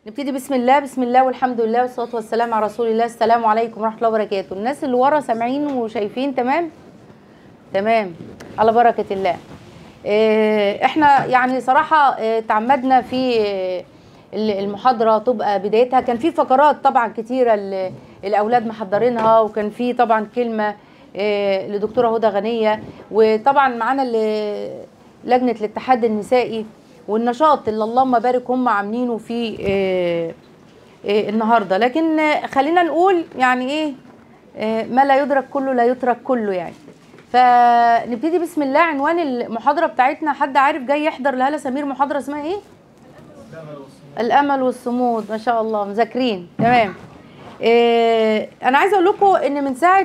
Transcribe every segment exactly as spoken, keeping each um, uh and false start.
نبتدي بسم الله. بسم الله والحمد لله والصلاة والسلام على رسول الله. السلام عليكم ورحمة الله وبركاته. الناس اللي ورا سامعين وشايفين؟ تمام تمام على بركة الله. اه احنا يعني صراحة اه تعمدنا في اه المحاضرة تبقى بدايتها كان في فقرات طبعا كتيرة الأولاد محضرينها، وكان في طبعا كلمة اه لدكتورة هدى غنية، وطبعا معانا لجنة الاتحاد النسائي والنشاط اللي اللهم بارك هم عاملينه في آه آه النهارده. لكن آه خلينا نقول يعني ايه آه ما لا يدرك كله لا يترك كله يعني. فنبتدي بسم الله. عنوان المحاضره بتاعتنا، حد عارف جاي يحضر لهالة سمير محاضره اسمها ايه؟ الامل والصمود. ما شاء الله مذاكرين تمام. آه انا عايزه اقول لكم ان من ساعه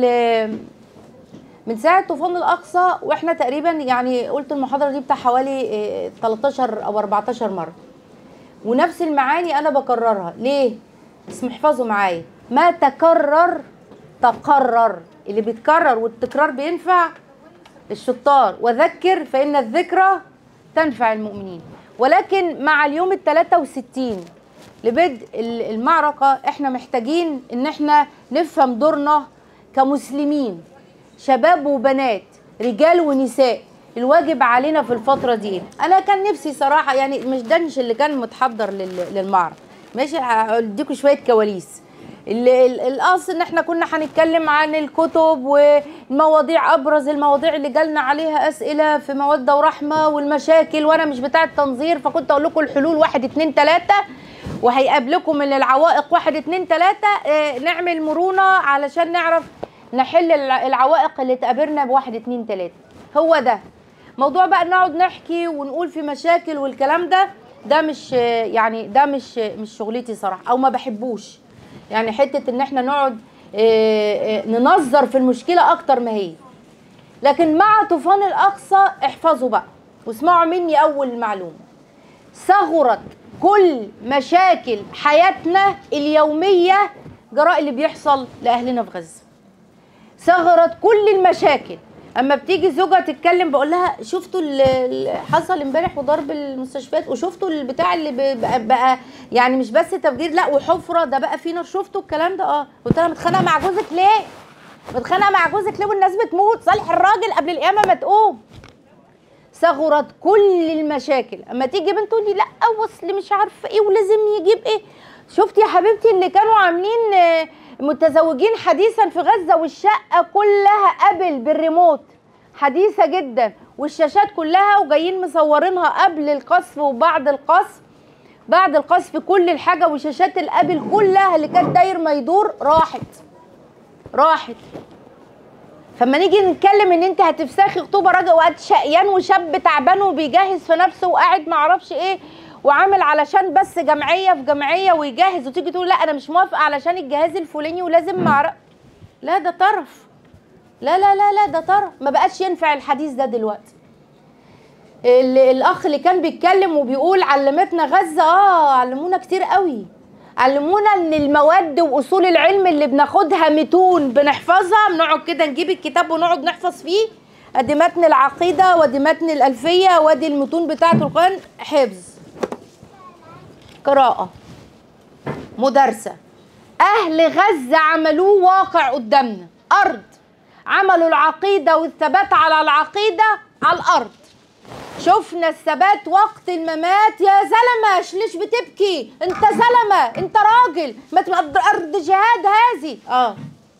من ساعة طوفان الأقصى واحنا تقريبا يعني قلت المحاضرة دي بتاع حوالي تلتاشر أو أربعتاشر مرة، ونفس المعاني أنا بكررها. ليه؟ اسم احفظوا معايا: ما تكرر تقرر. اللي بيتكرر والتكرار بينفع الشطار، وذكر فإن الذكرى تنفع المؤمنين. ولكن مع اليوم الثلاثة وستين لبدء المعركة احنا محتاجين ان احنا نفهم دورنا كمسلمين، شباب وبنات، رجال ونساء. الواجب علينا في الفترة دي. أنا كان نفسي صراحة يعني مش دنش اللي كان متحضر للمعرض، ماشي، هديكم شوية كواليس. الأصل إن إحنا كنا هنتكلم عن الكتب والمواضيع، أبرز المواضيع اللي جالنا عليها أسئلة في مودة ورحمة والمشاكل، وأنا مش بتاعة تنظير، فكنت أقول لكم الحلول واحد اتنين تلاتة، وهيقابلكم من العوائق واحد اتنين تلاتة. اه نعمل مرونة علشان نعرف نحل العوائق اللي تقابلنا بواحد اتنين تلاته. هو ده موضوع بقى، نقعد نحكي ونقول في مشاكل والكلام ده ده مش يعني ده مش مش شغلتي صراحه، او ما بحبوش يعني. حته ان احنا نقعد ننظر في المشكله اكتر ما هي. لكن مع طوفان الاقصى احفظوا بقى واسمعوا مني اول معلومه: صغرت كل مشاكل حياتنا اليوميه جراء اللي بيحصل لاهلنا في غزه. صغرت كل المشاكل. اما بتيجي زوجها تتكلم بقول لها شفتوا اللي حصل امبارح وضرب المستشفيات، وشفتوا البتاع اللي بقى, بقى يعني مش بس تفجير، لا وحفره، ده بقى في نار، شفتوا الكلام ده؟ اه. قلت لها متخانقه مع جوزك ليه؟ متخانقه مع جوزك ليه والناس بتموت؟ صالح الراجل قبل القيامه ما تقوم. صغرت كل المشاكل. اما تيجي بنت تقول لي لا وصل مش عارفه ايه ولازم يجيب ايه. شفتي يا حبيبتي اللي كانوا عاملين آه متزوجين حديثا في غزة، والشقة كلها قبل بالريموت، حديثة جدا، والشاشات كلها، وجايين مصورينها قبل القصف وبعد القصف. بعد القصف كل الحاجة، وشاشات القبل كلها اللي كانت داير ما يدور راحت راحت. فما نيجي نتكلم ان انت هتفسخي خطوبة راجل وقت شقيان وشاب تعبان وبيجهز في نفسه وقاعد معرفش ايه وعامل علشان بس جمعيه في جمعيه ويجهز، وتيجي تقول لا انا مش موافقه علشان الجهاز الفلاني ولازم معرف. لا ده طرف، لا لا لا لا ده طرف، ما بقاش ينفع الحديث ده دلوقتي. الاخ اللي كان بيتكلم وبيقول علمتنا غزه، اه علمونا كتير قوي، علمونا ان المواد واصول العلم اللي بناخدها متون بنحفظها، بنقعد كده نجيب الكتاب ونقعد نحفظ فيه، ادي متن العقيده وادي متن الالفيه وادي المتون بتاعه القران، حفظ، قراءة، مدرسة. أهل غزة عملوه واقع قدامنا، أرض، عملوا العقيدة والثبات على العقيدة على الأرض. شفنا الثبات وقت الممات. يا زلمة ليش بتبكي؟ أنت زلمة، أنت راجل، ما تبقى أرض جهاد هذه. آه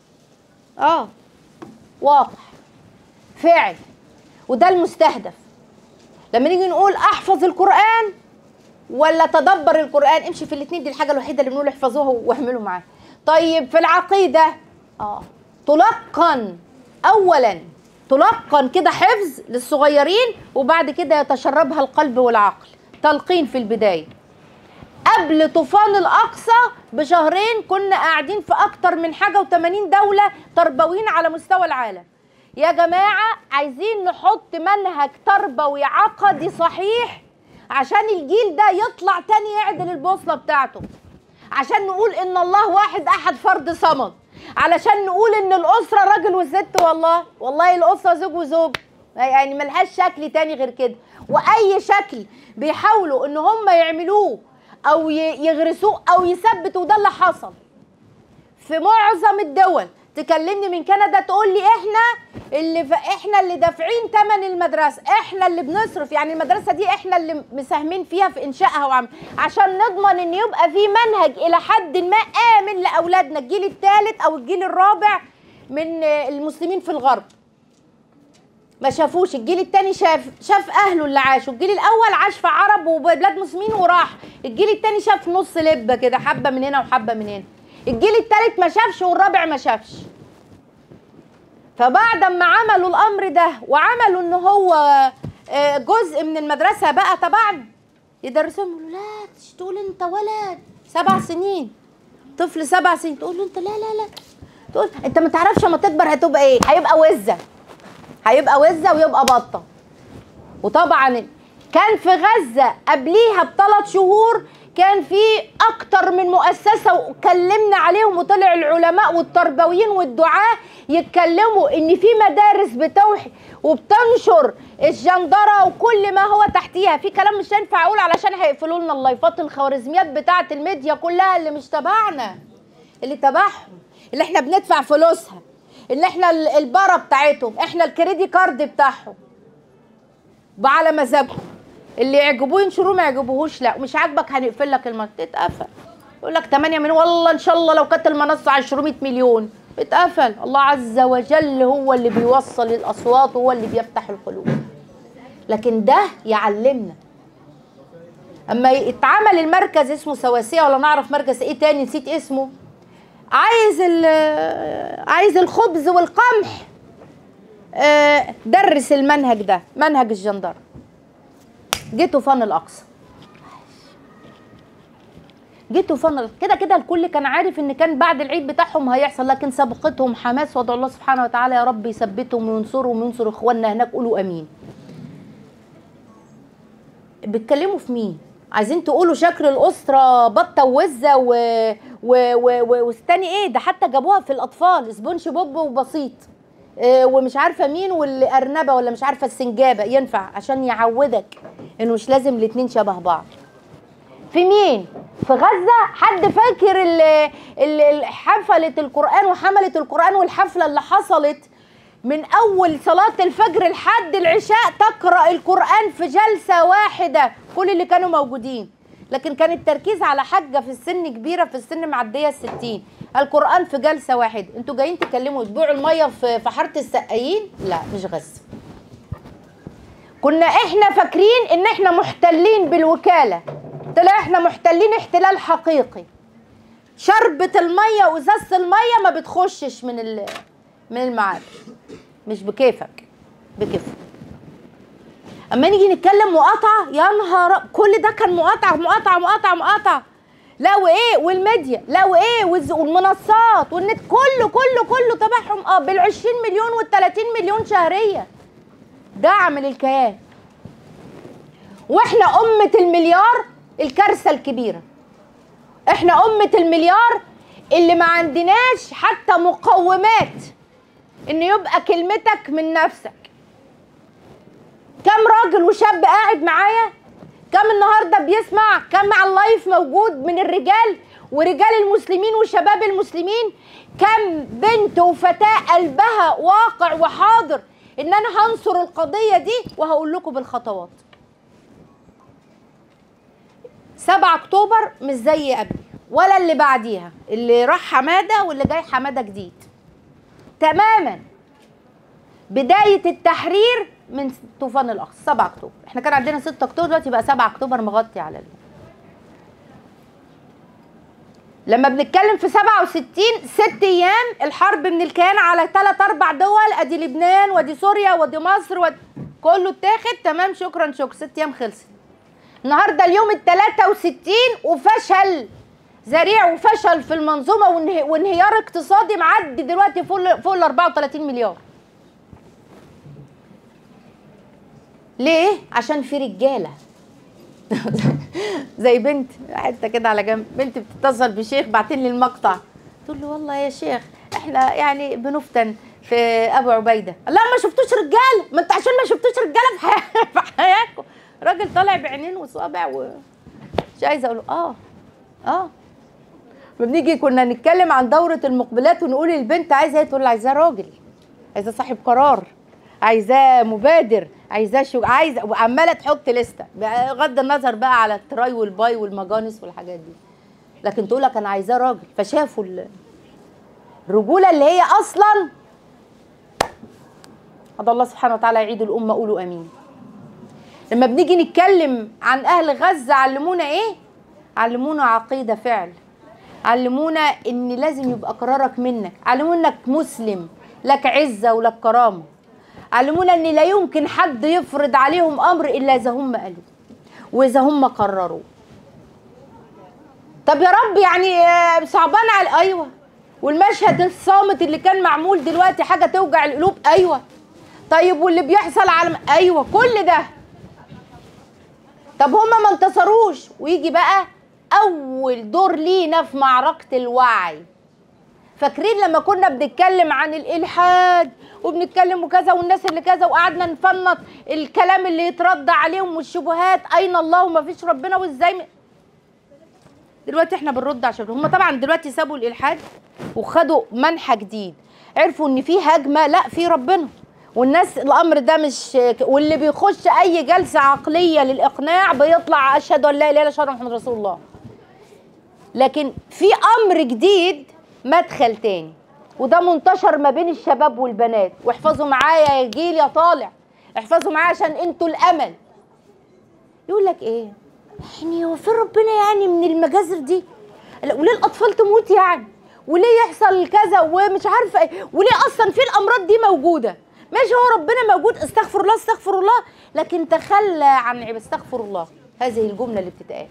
آه واقع فعل، وده المستهدف. لما نيجي نقول أحفظ القرآن ولا تدبر القرآن، امشي في الاثنين، دي الحاجة الوحيدة اللي بنقول احفظوها واحملوا معاها. طيب في العقيدة اه تلقن، اولا تلقن كده حفظ للصغيرين، وبعد كده يتشربها القلب والعقل. تلقين في البداية. قبل طوفان الأقصى بشهرين كنا قاعدين في أكتر من حاجة وثمانين دولة تربويين على مستوى العالم. يا جماعة عايزين نحط منهج تربوي عقدي صحيح عشان الجيل ده يطلع تاني يعدل البوصلة بتاعته، عشان نقول ان الله واحد احد فرد صمد، علشان نقول ان الاسرة راجل وست. والله والله الاسرة زوج وزوج، يعني ملهاش شكل تاني غير كده. واي شكل بيحاولوا ان هم يعملوه او يغرسوه او يثبتوا، وده اللي حصل في معظم الدول. تكلمني من كندا تقول لي احنا اللي ف... احنا اللي دافعين ثمن المدرسه، احنا اللي بنصرف، يعني المدرسه دي احنا اللي مساهمين فيها في انشائها وعم... عشان نضمن ان يبقى في منهج الى حد ما امن لاولادنا الجيل الثالث او الجيل الرابع من المسلمين في الغرب. ما شافوش الجيل الثاني، شاف شاف اهله اللي عاشوا، الجيل الاول عاش في عرب وبلاد مسلمين وراح، الجيل الثاني شاف نص لبه كده، حبه من هنا وحبه من هنا، الجيل الثالث ما شافش والرابع ما شافش. فبعد ما عملوا الامر ده وعملوا ان هو جزء من المدرسه بقى طبعا يدرسوهم، يقولوا لا تقول انت ولد سبع سنين، طفل سبع سنين تقول له انت لا لا لا، تقول انت ما تعرفش اما تكبر هتبقى ايه، هيبقى وزه، هيبقى وزه ويبقى بطه. وطبعا كان في غزه قبليها بثلاث شهور كان في اكتر من مؤسسه وكلمنا عليهم، وطلع العلماء والتربويين والدعاه يتكلموا ان في مدارس بتوحي وبتنشر الجندره وكل ما هو تحتيها. في كلام مش هينفع اقول علشان هيقفلوا لنا اللايفات، الخوارزميات بتاعه الميديا كلها اللي مش تبعنا، اللي تبعهم، اللي احنا بندفع فلوسها، اللي احنا البره بتاعتهم، احنا الكريدي كارد بتاعهم وعلى مزاجهم، اللي يعجبوه ينشروه ما يعجبوهوش لا، ومش عاجبك هنقفل لك المنصه، تتقفل. يقول لك ثمانية مليون، والله ان شاء الله لو كانت المنصه عشرمية مليون اتقفل. الله عز وجل هو اللي بيوصل الاصوات وهو اللي بيفتح القلوب. لكن ده يعلمنا. اما يتعمل المركز اسمه سواسية، ولا نعرف مركز ايه تاني نسيت اسمه، عايز عايز الخبز والقمح، درس المنهج ده، منهج الجندرة. جيتوا فن الاقصى، جيتوا فن كده كده الكل كان عارف ان كان بعد العيد بتاعهم هيحصل، لكن سبقتهم حماس، وادعوا الله سبحانه وتعالى يا رب يثبتهم وينصرهم وينصر اخواننا هناك، قولوا امين. بتكلموا في مين؟ عايزين تقولوا شكل الاسره بطه ووزه و... و... و... واستني ايه ده، حتى جابوها في الاطفال سبونج بوب وبسيط إيه ومش عارفه مين والارنبه ولا مش عارفه السنجابه، ينفع عشان يعودك انه مش لازم الاتنين شبه بعض. في مين؟ في غزه حد فاكر اللي حفلت القران وحملت القران والحفله اللي حصلت من اول صلاه الفجر لحد العشاء تقرا القران في جلسه واحده كل اللي كانوا موجودين، لكن كان التركيز على حاجه في السن كبيره، في السن معديه الستين، القران في جلسه واحده. انتوا جايين تكلموا تبيعوا الميه في حاره السقايين؟ لا مش غزه. كنا احنا فاكرين ان احنا محتلين بالوكاله، طلع احنا محتلين احتلال حقيقي. شربة الميه وازازه الميه ما بتخشش من من المعابر، مش بكيفك، بكيفك. اما نيجي نتكلم مقاطعه، يا نهار كل ده كان مقاطعه مقاطعه مقاطعه مقاطعه، لا وايه، والميديا لا وايه، والمنصات والنت كله كله كله تبعهم اه بالعشرين مليون والتلاتين مليون شهريا دعم للكيان. واحنا امه المليار، الكارثه الكبيره احنا امه المليار اللي ما عندناش حتى مقومات ان يبقى كلمتك من نفسك. كم راجل وشاب قاعد معايا، كم النهارده بيسمع، كم على اللايف موجود من الرجال ورجال المسلمين وشباب المسلمين، كم بنت وفتاة قلبها واقع وحاضر ان انا هنصر القضية دي وهقول لكم بالخطوات. سبعة اكتوبر مش زي قبل ولا اللي بعديها، اللي راح حمادة واللي جاي حمادة جديد تماما. بداية التحرير من طوفان الاقصى سبعة اكتوبر، احنا كان عندنا ستة اكتوبر دلوقتي بقى سبعة اكتوبر مغطي على ال... لما بنتكلم في سبعة وستين ست ايام الحرب من الكيان على ثلاث اربع دول، ادي لبنان وادي سوريا وادي مصر ودي كله اتاخد تمام شكرا شكرا، ست ايام خلصت. النهارده اليوم ال ثلاثة وستين وفشل ذريع وفشل في المنظومه وانه... وانهيار اقتصادي معدي دلوقتي فوق فوق ال اربعة وتلاتين مليار. ليه؟ عشان في رجاله زي بنت حته كده على جنب، بنت بتتصل بشيخ بعتين لي المقطع، تقول له والله يا شيخ احنا يعني بنفتن في ابو عبيده. لا ما شفتوش رجاله، ما انت عشان ما شفتوش رجاله في, حي... في حياتكم. راجل طالع بعينين وصابع و مش عايزه اقول اه اه ما بنيجي كنا نتكلم عن دوره المقبلات ونقول البنت عايزه ايه، تقول عايزاه راجل، عايزاه صاحب قرار، عايزاه مبادر، عايزاه شو عايزه، وعماله تحط لسته بغض النظر بقى على التراي والباي والمجانس والحاجات دي، لكن تقول لك انا عايزاه راجل. فشافوا الرجوله اللي هي اصلا هذا الله سبحانه وتعالى يعيد الامه، قولوا امين. لما بنيجي نتكلم عن اهل غزه علمونا ايه؟ علمونا عقيده فعل، علمونا ان لازم يبقى قرارك منك، علمونا انك مسلم لك عزه ولك كرامه، علمونا ان لا يمكن حد يفرض عليهم امر الا اذا هم قالوا واذا هم قرروا. طب يا رب يعني صعبان على ايوه، والمشهد الصامت اللي كان معمول دلوقتي حاجه توجع القلوب ايوه. طيب واللي بيحصل على ايوه كل ده. طب هما ما انتصروش، ويجي بقى اول دور لينا في معركه الوعي. فاكرين لما كنا بنتكلم عن الالحاد وبنتكلم وكذا والناس اللي كذا، وقعدنا نفنط الكلام اللي يترد عليهم والشبهات، اين الله وما فيش ربنا وازاي. دلوقتي احنا بنرد عشان هم طبعا دلوقتي سابوا الالحاد وخدوا منحى جديد، عرفوا ان في هجمه، لا في ربنا، والناس الامر ده مش، واللي بيخش اي جلسه عقليه للاقناع بيطلع اشهد ان لا اله الا الله اشهد ان محمد رسول الله. لكن في امر جديد، مدخل تاني، وده منتشر ما بين الشباب والبنات، واحفظوا معايا يا جيل يا طالع، احفظوا معايا عشان انتوا الامل. يقول لك ايه؟ يعني هو فين ربنا يعني من المجازر دي؟ وليه الاطفال تموت يعني؟ وليه يحصل كذا ومش عارفه ايه؟ وليه اصلا في الامراض دي موجوده؟ ماشي هو ربنا موجود، استغفر الله استغفر الله، لكن تخلى عن استغفر الله. هذه الجمله اللي بتتقال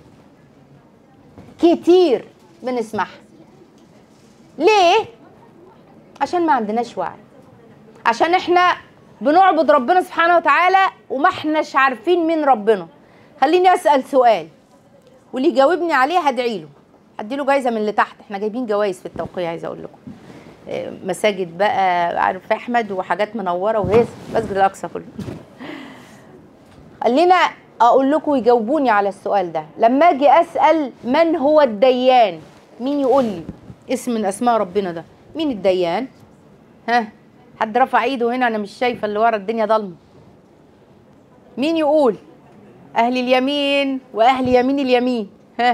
كتير بنسمعها. ليه؟ عشان ما عندناش وعي، عشان احنا بنعبد ربنا سبحانه وتعالى وما احناش عارفين مين ربنا. خليني اسال سؤال واللي يجاوبني عليه هدعي له، هدي له جايزه من اللي تحت. احنا جايبين جوائز في التوقيع، عايزه اقول لكم مساجد بقى عارف احمد وحاجات منوره وهيص، مسجد الاقصى كله. خلينا اقول لكم يجاوبوني على السؤال ده. لما اجي اسال من هو الديان، مين يقول لي اسم من اسماء ربنا ده؟ مين الديان؟ ها حد رفع ايده هنا؟ انا مش شايفه اللي ورا، الدنيا ضلمه. مين يقول؟ اهل اليمين واهل يمين اليمين. ها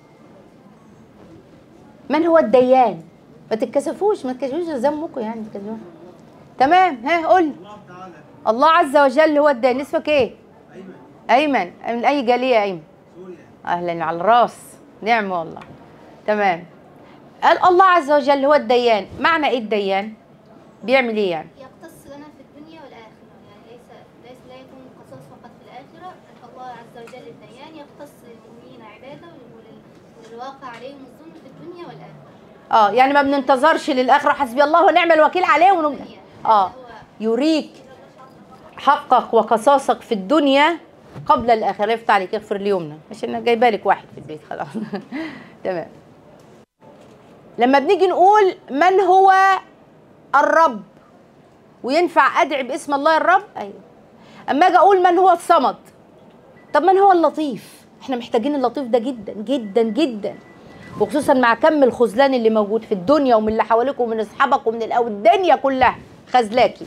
من هو الديان؟ ما تتكسفوش ما تتكسفوش ذنبكم يعني تتكسفوش. تمام. ها قول. الله تعالى الله عز وجل هو الديان. اسمك ايه؟ ايمن. ايمن من اي جاليه يا ايمن؟ سوريا. اهلا على الراس، نعم والله. تمام. قال الله عز وجل هو الديان، معنى ايه الديان؟ بيعمل ايه يعني؟ يقتص لنا في الدنيا والاخره، يعني ليس ليس لا يكون قصاص فقط في الاخره. الله عز وجل الديان يقتص للمؤمنين عباده وللواقع عليهم الظلم في الدنيا والاخره. اه يعني ما بننتظرش للاخره حسبي الله ونعم الوكيل عليه ونم... اه يريك حقك وقصاصك في الدنيا قبل الاخره. يفتح عليك، يغفر ليومنا، عشان انا جايبه لك واحد في البيت خلاص. تمام. لما بنيجي نقول من هو الرب، وينفع ادعي باسم الله الرب؟ ايوه. اما اجي اقول من هو الصمد، طب من هو اللطيف؟ احنا محتاجين اللطيف ده جدا جدا جدا، وخصوصا مع كم الخذلان اللي موجود في الدنيا ومن اللي حواليك ومن اصحابك ومن الأو الدنيا كلها خذلاكي.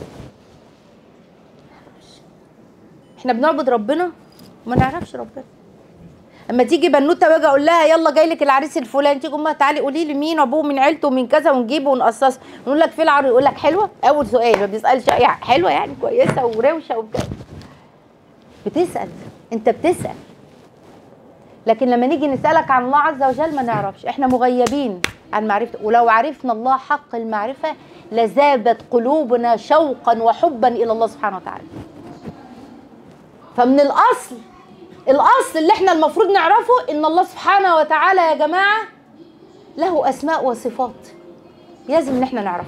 احنا بنعبد ربنا وما نعرفش ربنا. اما تيجي بنوته واجي اقول لها يلا جاي لك العريس الفلاني، تيجي امها تعالي قولي لي مين ابوه من عيلته ومن كذا ونجيبه ونقصصه، نقول لك في العروس، يقول لك حلوه. اول سؤال ما بيسالش اي حلوه يعني كويسه وروشه وبتاع، بتسال انت بتسال. لكن لما نيجي نسالك عن الله عز وجل ما نعرفش، احنا مغيبين عن معرفته. ولو عرفنا الله حق المعرفه لذابت قلوبنا شوقا وحبا الى الله سبحانه وتعالى. فمن الاصل الاصل اللي احنا المفروض نعرفه ان الله سبحانه وتعالى يا جماعه له اسماء وصفات لازم ان احنا نعرفها.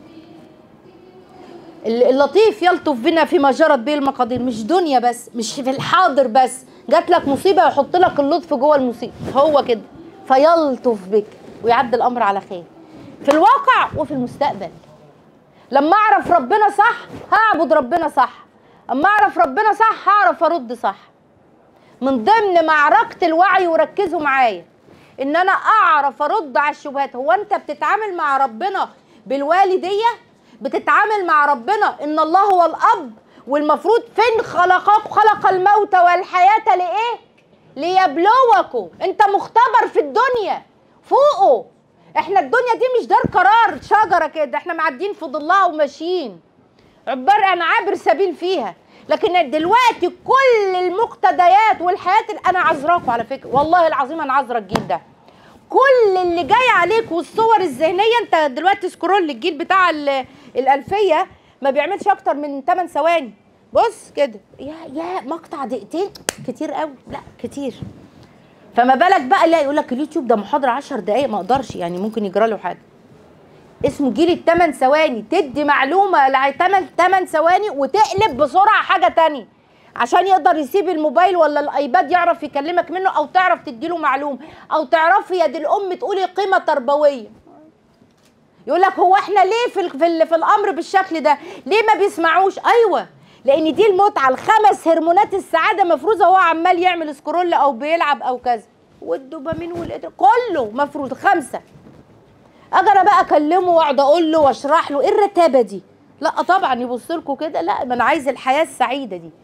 اللطيف يلطف بنا فيما جرت به المقادير، مش دنيا بس، مش في الحاضر بس، جات لك مصيبه يحط لك اللطف جوه المصيبه، هو كده فيلطف بك ويعدي الامر على خير في الواقع وفي المستقبل. لما اعرف ربنا صح هعبد ربنا صح، اما اعرف ربنا صح هعرف ارد صح. من ضمن معركة الوعي، وركزوا معايا، ان انا اعرف ارد على الشبهات. هو انت بتتعامل مع ربنا بالوالدية؟ بتتعامل مع ربنا ان الله هو الاب، والمفروض فين خلقك؟ خلق الموت والحياة لإيه؟ ليبلوكوا. انت مختبر في الدنيا فوقه. احنا الدنيا دي مش دار قرار شجرة كده احنا معدين في ظلها وماشيين، عبارة عن عابر سبيل فيها. لكن دلوقتي كل المقتضيات والحياة اللي انا عذراكوا على فكرة، والله العظيم انا عذرا الجيل ده. كل اللي جاي عليك والصور الذهنية، انت دلوقتي سكرول الجيل بتاع الألفية ما بيعملش اكتر من ثماني ثواني. بص كده، يا يا مقطع دقيقتين كتير قوي، لا كتير. فما بالك بقى، لا يقول لك اليوتيوب ده محاضره عشر دقائق، ما اقدرش يعني، ممكن يجرى له حاجه. اسمه جيل الثمان ثواني، تدي معلومه ثمان ثواني وتقلب بسرعه حاجه تانية عشان يقدر يسيب الموبايل ولا الايباد يعرف يكلمك منه، او تعرف تديله معلومه، او تعرفي يا دي الام تقولي قيمه تربويه. يقول لك هو احنا ليه في في, في الامر بالشكل ده؟ ليه ما بيسمعوش؟ ايوه، لان دي المتعه، الخمس هرمونات السعاده مفروضه وهو عمال يعمل سكرول او بيلعب او كذا، والدوبامين والإدر... كله مفروض خمسه. اجي انا بقى اكلمه واقعد اقول له واشرح له ايه الرتابه دي؟ لا طبعا يبص لكم كده، لا ما انا عايز الحياه السعيده دي.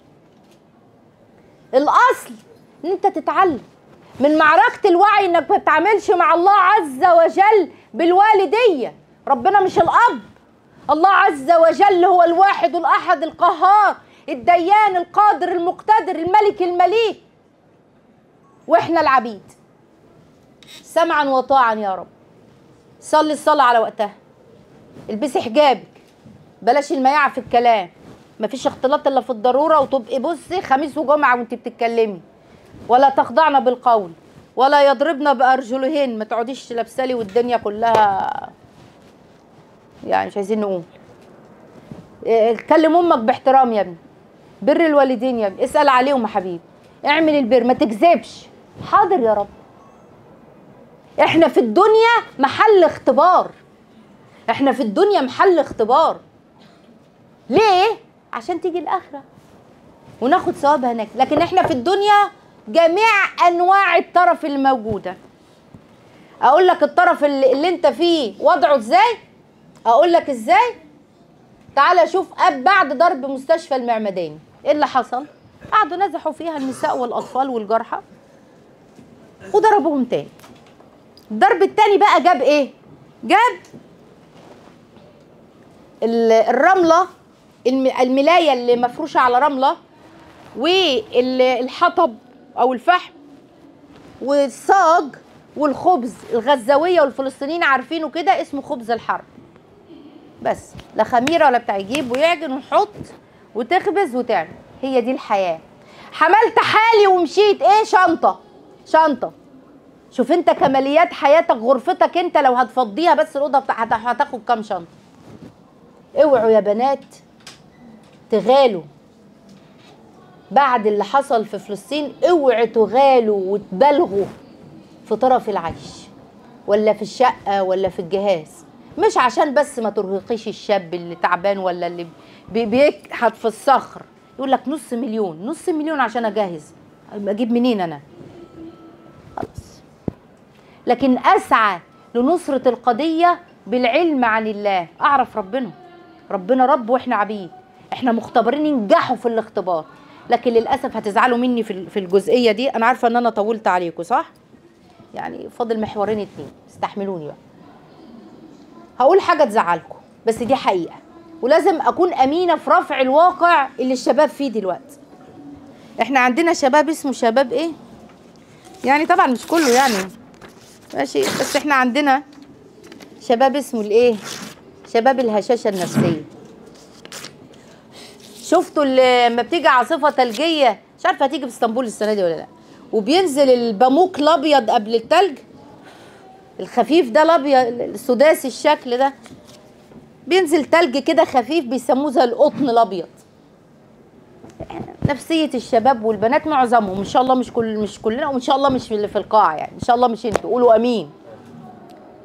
الاصل ان انت تتعلم من معركه الوعي، انك ما تتعاملش مع الله عز وجل بالوالديه. ربنا مش الاب، الله عز وجل هو الواحد الاحد القهار الديان القادر المقتدر الملك المليك، واحنا العبيد. سمعا وطاعا يا رب. صلي الصلاه على وقتها، البسي حجابك، بلاش المياعه في الكلام، مفيش اختلاط الا في الضروره، وتبقي بصي خميس وجمعه وانت بتتكلمي، ولا تخضعن بالقول ولا يضربن بارجلهن. ما تقعديش لابسالي والدنيا كلها يعني مش عايزين نقول. كلم امك باحترام يا ابني، بر الوالدين يا ابني، اسال عليهم يا حبيبي، اعمل البر، ما تكذبش. حاضر يا رب. احنا في الدنيا محل اختبار، احنا في الدنيا محل اختبار. ليه؟ عشان تيجي الاخره وناخد ثواب هناك. لكن احنا في الدنيا جميع انواع الطرف الموجوده. اقول لك الطرف اللي, اللي انت فيه وضعه ازاي؟ اقول لك ازاي؟ تعالى شوف اب بعد ضرب مستشفى المعمداني ايه اللي حصل؟ قعدوا نزحوا فيها النساء والاطفال والجرحى وضربوهم تاني. الضرب التاني بقى جاب ايه؟ جاب الرمله، الملايه اللي مفروشه على رمله، والحطب او الفحم، والصاج، والخبز. الغزاويه والفلسطينيين عارفينه كده، اسمه خبز الحرب. بس لا خميره ولا بتاع، يجيب ويعجن ويحط وتخبز وتعمل. هي دي الحياه. حملت حالي ومشيت، ايه؟ شنطه شنطه. شوف انت كماليات حياتك، غرفتك انت لو هتفضيها بس الاوضه بتاعتك هتاخد كام شنطه؟ اوعوا يا بنات تغالوا بعد اللي حصل في فلسطين، اوعوا تغالوا وتبالغوا في طرف العيش ولا في الشقه ولا في الجهاز. مش عشان بس ما ترهقيش الشاب اللي تعبان ولا اللي بيكحت في الصخر. يقول لك نص مليون، نص مليون عشان اجهز، اجيب منين انا؟ خلاص. لكن اسعى لنصرة القضية بالعلم عن الله، اعرف ربنا، ربنا رب واحنا عبيد، احنا مختبرين ينجحوا في الاختبار. لكن للاسف هتزعلوا مني في في الجزئية دي، انا عارفة ان انا طولت عليكم صح؟ يعني فاضل محورين اتنين، استحملوني بقى. هقول حاجة تزعلكم بس دي حقيقة، ولازم اكون امينة في رفع الواقع اللي الشباب فيه دلوقتي. احنا عندنا شباب اسمه شباب ايه؟ يعني طبعا مش كله يعني ماشي، بس احنا عندنا شباب اسمه الايه؟ شباب الهشاشة النفسية. شفتوا لما بتيجي عاصفة ثلجية، مش عارفة هتيجي في اسطنبول السنة دي ولا لا، وبينزل الباموك الابيض قبل التلج الخفيف ده، الابيض السداسي الشكل ده، بينزل تلج كده خفيف بيسموه زي القطن الابيض. نفسية الشباب والبنات معظمهم ان شاء الله، مش كل مش كلنا، وان شاء الله مش اللي في القاعة يعني، ان شاء الله مش انتوا، قولوا امين.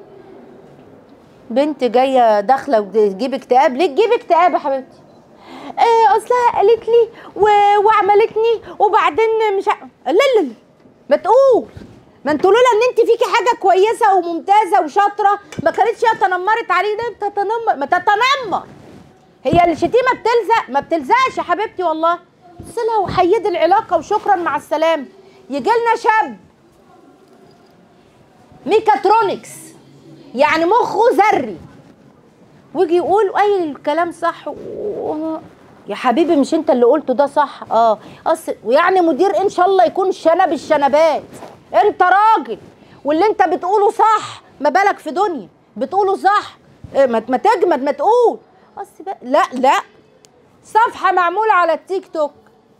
بنت جايه داخله وتجيب اكتئاب. ليه تجيب اكتئاب يا حبيبتي؟ آه اصلها قالت لي و... وعملتني وبعدين مش ع... لا لا لا ما تقول، ما انتوا لولا ان انت فيكي حاجه كويسه وممتازه وشاطره ما كانتش هي تنمرت عليه. ده بتتنمر، ما تتنمر، هي الشتيمه بتلزق ما بتلزقش يا حبيبتي والله. صلها وحيد العلاقه وشكرا مع السلامه. يجي لنا شاب ميكاترونكس يعني مخه ذري ويجي يقول اي الكلام صح و... يا حبيبي مش انت اللي قلته ده صح؟ اه اصل ويعني مدير ان شاء الله يكون شنب الشنبات. انت راجل واللي انت بتقوله صح، ما بالك في دنيا بتقوله صح. إيه ما تجمد ما تقول اصل بقى. لا لا صفحه معموله على التيك توك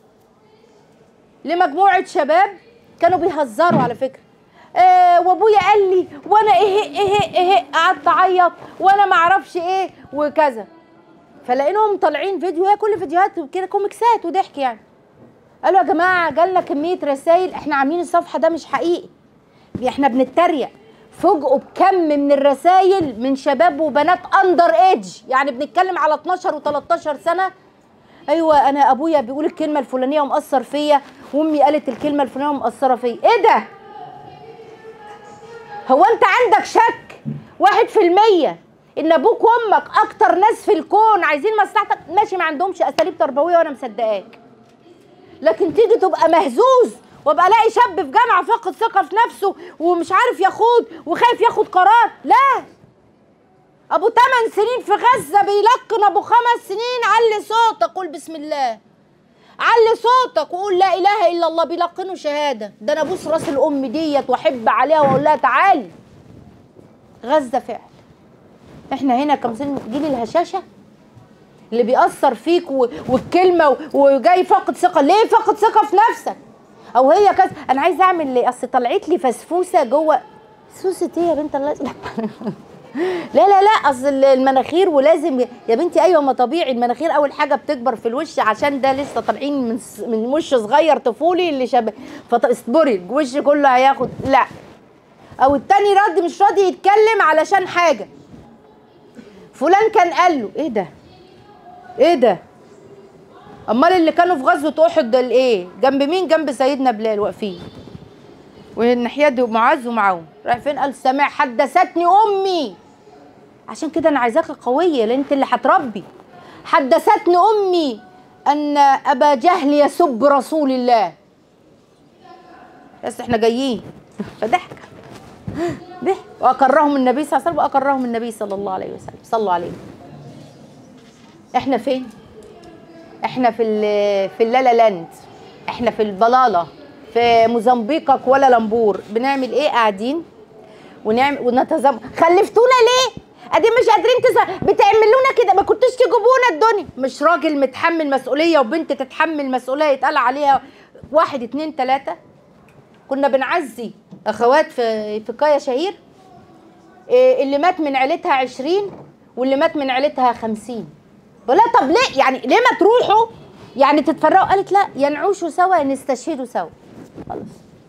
لمجموعه شباب كانوا بيهزروا على فكره. آه وابويا قال لي وانا ايه ايه ايه قعدت اعيط وانا ما اعرفش ايه وكذا. فلقيناهم طالعين فيديو، هي كل فيديوهات كده كوميكسات وضحك يعني. قالوا يا جماعه جالنا كميه رسائل احنا عاملين الصفحه ده مش حقيقي، احنا بنتريق. فوجئوا بكم من الرسائل من شباب وبنات اندر ايدج، يعني بنتكلم على اتناشر وتلتاشر سنه. ايوه انا ابويا بيقول الكلمه الفلانيه ومأثر فيا، وامي قالت الكلمه الفلانيه ومأثره فيا. ايه ده؟ هو انت عندك شك واحد في المية ان ابوك وامك اكتر ناس في الكون عايزين مصلحتك؟ ماشي، ما عندهمش اساليب تربويه وانا مصدقاك، لكن تيجي تبقى مهزوز وابقى الاقي شاب في جامعه فاقد ثقه في نفسه ومش عارف ياخد وخايف ياخد قرار. لا، ابو ثمان سنين في غزه بيلقن ابو خمس سنين علي صوتك قول بسم الله، علي صوتك وقول لا اله الا الله، بيلقنوا شهاده. ده انا ابوس راس الام ديت واحب عليها واقول لها تعالي. غزه فعل. احنا هنا كمسلمين جيل الهشاشه اللي بيأثر فيك والكلمه وجاي فاقد ثقه. ليه فاقد ثقه في نفسك؟ او هي كذا. انا عايزه اعمل ليه؟ اصل طلعت لي فسفوسه جوه. فسفوسه ايه يا بنت الله؟ لا لا لا اصل المناخير ولازم يا بنتي. ايوه ما طبيعي المناخير اول حاجه بتكبر في الوش عشان ده لسه طالعين من من وش صغير طفولي اللي شبه. فاصبري الوش كله هياخد. لا، او التاني رد مش راضي يتكلم علشان حاجه. فلان كان قال له ايه ده؟ ايه ده؟ امال اللي كانوا في غزوه احد دول ايه؟ جنب مين؟ جنب سيدنا بلال واقفين، والناحيه دي معاذ ومعاهم. رايح فين؟ قال سامع حدثتني امي. عشان كده انا عايزاكي قويه لان انت اللي هتربي. حدثتني امي ان ابا جهل يسب رسول الله. بس احنا جايين فضحك ضحك. واقرهم النبي صلى الله عليه وسلم واقرهم النبي صلى الله عليه وسلم. صلوا عليه. احنا فين؟ احنا في في اللالا لاند، احنا في البلاله في موزمبيق كوالالمبور. بنعمل ايه؟ قاعدين ونعمل ونتزم. خلفتونا ليه؟ ادي مش قادرين تز... بتعملونا كده. ما كنتوش تجيبونا الدنيا. مش راجل متحمل مسؤوليه وبنت تتحمل مسؤوليه يتقال عليها واحد اتنين تلاته. كنا بنعزي اخوات في في قاية شهير، إيه اللي مات من عيلتها عشرين واللي مات من عيلتها خمسين. ولا طب ليه يعني؟ ليه ما تروحوا يعني تتفرقوا؟ قالت لا، يا نعوشوا سوا يا نستشهدوا سوا. خلاص.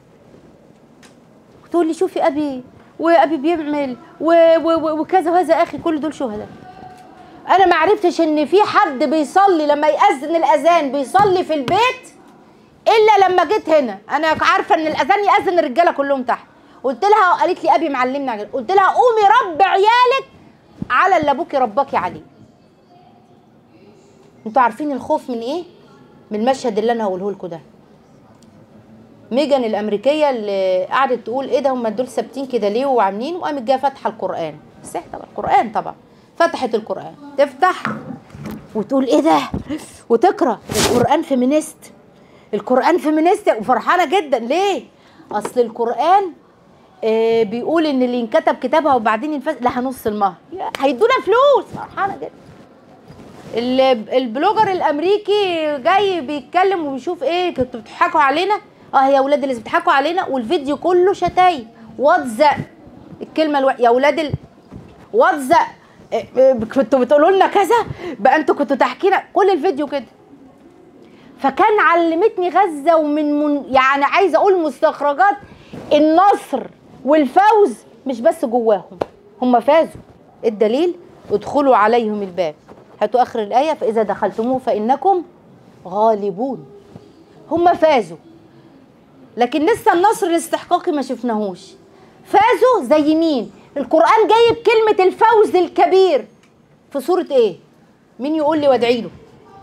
تقول لي شوفي ابي وابي بيعمل وكذا وهذا. اخي كل دول شهداء. انا ما عرفتش ان في حد بيصلي لما يأذن الاذان بيصلي في البيت الا لما جيت هنا. انا عارفه ان الاذان يأذن الرجاله كلهم تحت. قلت لها، قالت لي ابي معلمنا على، قلت لها قومي ربي عيالك على اللي ابوكي رباكي عليه. انتوا عارفين الخوف من ايه؟ من المشهد اللي انا هقوله لكم ده. ميجان الامريكيه اللي قعدت تقول ايه ده هم دول ثابتين كده ليه وعاملين، وقامت جايه فاتحه القران. صح طبعا القران طبعا. فتحت القران تفتح وتقول ايه ده وتقرا القران فيمينيست. القران فيمينيست وفرحانه جدا. ليه؟ اصل القران آه بيقول ان اللي ينكتب كتابها وبعدين ينفذ لها نص المهر، هيدونا فلوس. فرحانه جدا. البلوجر الامريكي جاي بيتكلم وبيشوف ايه كنتوا بتضحكوا علينا. اه يا اولاد اللي بتضحكوا علينا، والفيديو كله شتايم. واتزق الكلمه الو... يا اولاد ال... واتزق كنتوا بتقولوا لنا كذا بقى، انتوا كنتوا تحكينا. كل الفيديو كده. فكان علمتني غزه ومن من... يعني عايزه اقول مستخرجات النصر والفوز مش بس جواهم، هم فازوا. الدليل ادخلوا عليهم الباب هاتوا اخر الايه، فاذا دخلتموه فانكم غالبون. هم فازوا، لكن لسه النصر الاستحقاقي ما شفناهوش. فازوا زي مين؟ القرآن جايب كلمة الفوز الكبير في سورة ايه؟ مين يقول لي وادعي له؟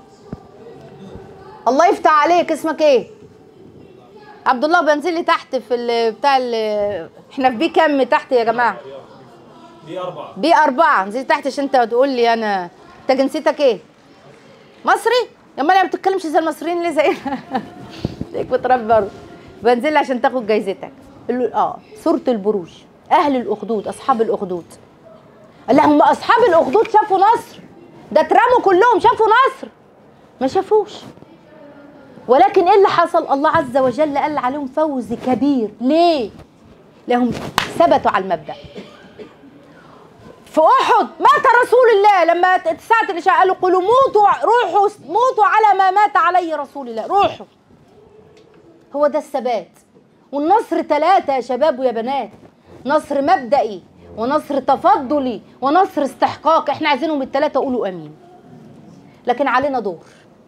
الله يفتح عليك، اسمك ايه؟ عبد الله. بنزل لي تحت في ال بتاع ال احنا في بي كام تحت يا جماعة؟ بي أربعة. بي أربعة. انزل تحت عشان انت تقول لي انا. انت جنسيتك ايه؟ مصري؟ يا امال ما بتتكلمش زي المصريين ليه زينا؟ ليك بتربي برضه. بنزل لي عشان تاخد جايزتك. اه سورة البروج. اهل الاخدود، اصحاب الاخدود. لا هم اصحاب الاخدود شافوا نصر، ده اترموا كلهم شافوا نصر؟ ما شافوش. ولكن ايه اللي حصل؟ الله عز وجل قال عليهم فوز كبير. ليه؟ لهم ثبتوا على المبدأ. في احد مات رسول الله لما ساعة الاشاعة قالوا قولوا موتوا، روحوا موتوا على ما مات عليه رسول الله، روحوا. هو ده الثبات. والنصر ثلاثة يا شباب ويا بنات، نصر مبدئي ونصر تفضلي ونصر استحقاق. احنا عايزينهم الثلاثة، قولوا امين. لكن علينا دور.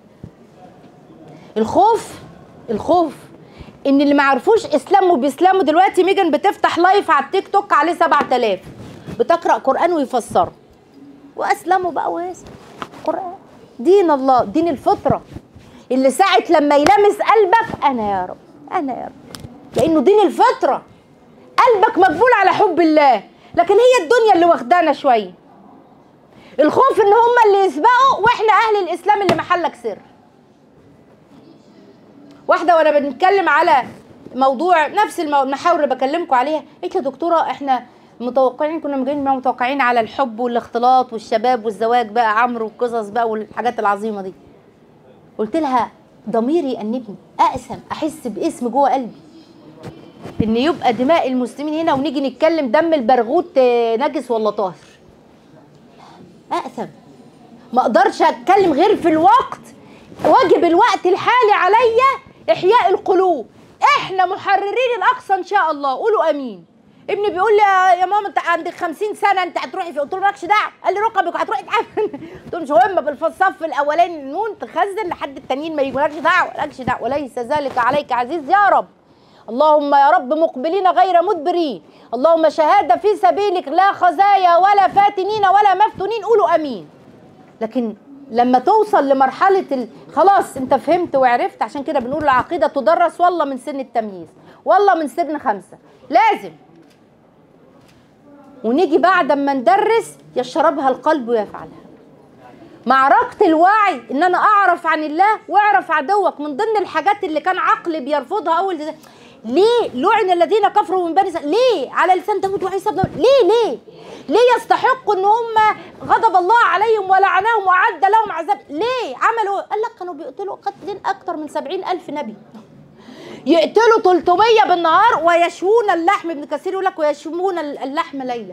الخوف الخوف ان اللي ما عرفوش اسلام وبيسلموا دلوقتي. ميجن بتفتح لايف على التيك توك عليه سبعة آلاف بتقرأ قرآن ويفسره، واسلموا بقى واسم قرآن. دين الله، دين الفطرة اللي ساعة لما يلمس قلبك انا يا رب انا يا رب، لانه دين الفطرة. قلبك مقبول على حب الله، لكن هي الدنيا اللي واخدانا شوية. الخوف ان هم اللي يسبقوا واحنا اهل الاسلام اللي محلك سر. واحده وانا بنتكلم على موضوع نفس المحاور اللي بكلمكم عليها، قلت يا دكتوره احنا متوقعين، كنا جايين متوقعين على الحب والاختلاط والشباب والزواج بقى، عمرو والقصص بقى والحاجات العظيمه دي. قلت لها ضميري يأنبني، اقسم احس باسم جوه قلبي ان يبقى دماء المسلمين هنا ونيجي نتكلم دم البرغوث نجس ولا طاهر. اقسم ما اقدرش اتكلم غير في الوقت، واجب الوقت الحالي عليا احياء القلوب. احنا محررين الاقصى ان شاء الله، قولوا امين. ابني بيقول لي يا ماما انت عندك خمسين سنه انت هتروحي في، قلت له مالكش دعوه. قال لي ركبك هتروحي تعمل. قلت له مش مهم، بالصف الاولاني النون تخزن لحد التانيين ما يجوا. مالكش دعوه مالكش دعوه، وليس ذلك عليك عزيز يا رب. اللهم يا رب مقبلين غير مدبرين، اللهم شهاده في سبيلك لا خزايا ولا فاتنين ولا مفتونين، قولوا امين. لكن لما توصل لمرحله ال... خلاص انت فهمت وعرفت، عشان كده بنقول العقيده تدرس والله من سن التمييز، والله من سن خمسه لازم. ونيجي بعد ما ندرس يشربها القلب ويفعلها. معركه الوعي ان انا اعرف عن الله واعرف عدوك، من ضمن الحاجات اللي كان عقلي بيرفضها اول ده. ليه لعن الذين كفروا من بني اسرائيل؟ ليه على لسان داود وعيسى بن ليه ليه ليه يستحقوا ان هم غضب الله عليهم ولعنهم واعد لهم عذاب؟ ليه عملوا؟ قال لك كانوا بيقتلوا قتلين اكتر من سبعين الف نبي، يقتلوا ثلاثمية بالنهار ويشوون اللحم. ابن كثير يقول لك ويشوون اللحم ليلا.